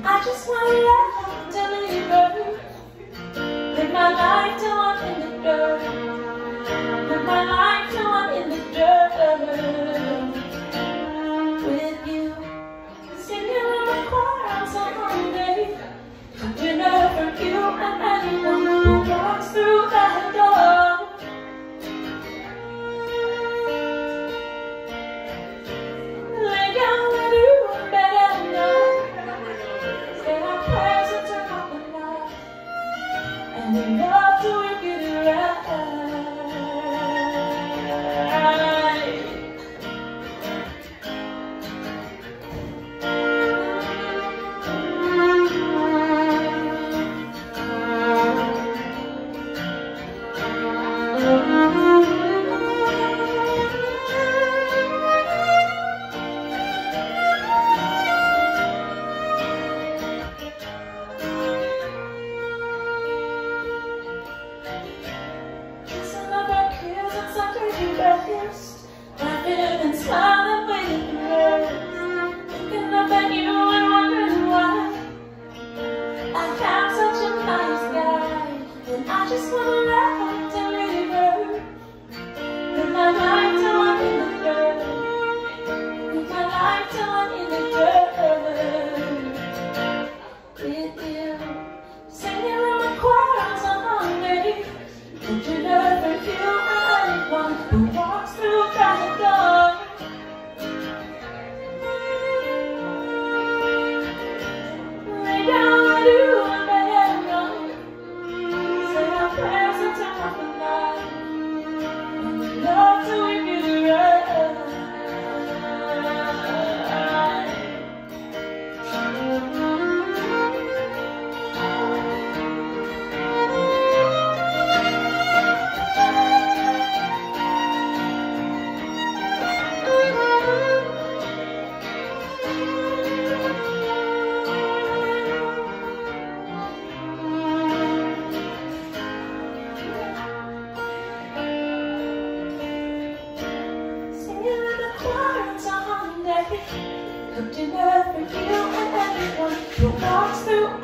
And I just want to love till you burn. Live my life till I'm in the dirt. Live my life till I'm in the dirt. With you, singing in the choir so hungry. Dinner for you and anyone who walks through that door. Lay down with you in bed at night. Say our prayers and turn off the light. And we love till we get it right. Laughing and smiling, waiting for her. Thinking about you and wondering why I have such a nice guy. And I just want to laugh till it hurts. Live my life till I'm in the dirt. Live my life till I'm in the dirt. With you, singing in the choir so hungry. Would you love for you and anyone who walks through that door? Lay down with you in bed at night. Say our prayers and turn off the light. And we love till we get it right. Cooked dinner for you and everyone who walks through